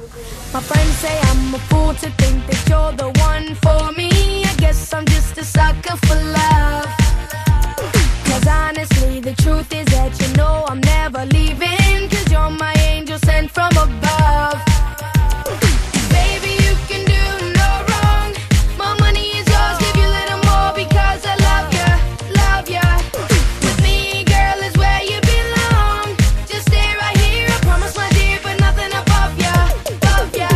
My friends say I'm a fool to think that you're the one for me. I guess I'm just a sucker for love. Cause honestly, the truth is that you know I'm never leaving. Cause you're my angel sent from above. Baby, you can do no wrong. My money is yours, give you a little more because I love ya, love ya. With me, girl, is where you belong. Just stay right here, I promise, my dear, but nothing above ya, above ya.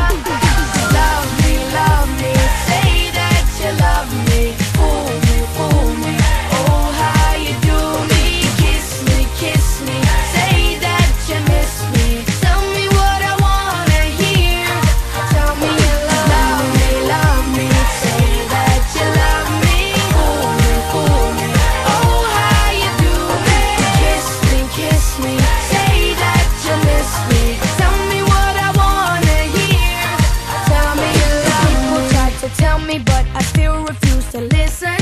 Love me, say that you love me. Fool me, oh how you do me. Kiss me, say that you miss me. Tell me what I wanna hear. Tell me you love me, say that you love me. Fool me, oh how you do me. Kiss me, say that you miss me. Tell me what I wanna hear. Tell me you love me. People try to tell me, but I still refuse to listen.